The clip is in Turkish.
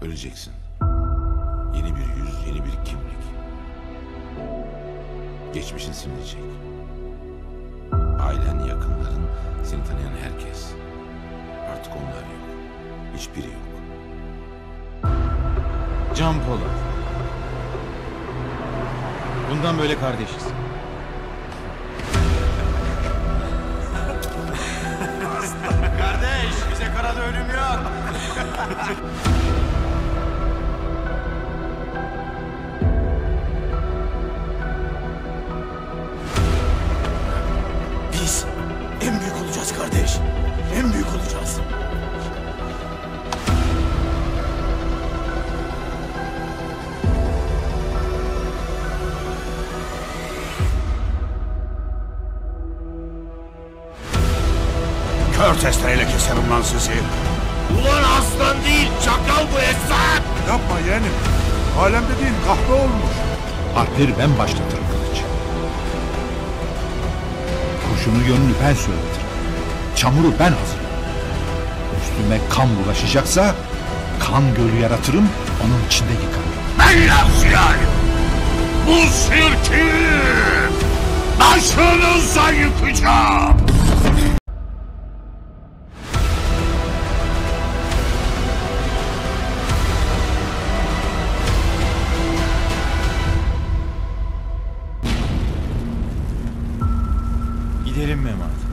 Öleceksin. Yeni bir yüz, yeni bir kimlik. Geçmişin silinecek. Ailen, yakınların, seni tanıyan herkes. Artık onlar yok. Hiçbiri yok. Can Polat. Bundan böyle kardeşiz. Kardeş, bize karada ölüm yok. Biz en büyük olacağız kardeş. En büyük olacağız. Kör testereyle keserim lan sizi. Ulan aslan değil, çakal bu Esat. Yapma yeğenim. Alemde değil kahve olmuş. Harpleri ben başlatırım Kılıç. Kurşunu yönünü ben söyletirim. Çamuru ben hazırlarım. Üstüme kan bulaşacaksa kan gölü yaratırım, onun içinde yıkarım. Ben Lafziyar'ım. Bu sirki başınıza yıkacağım. Gidelim Memati.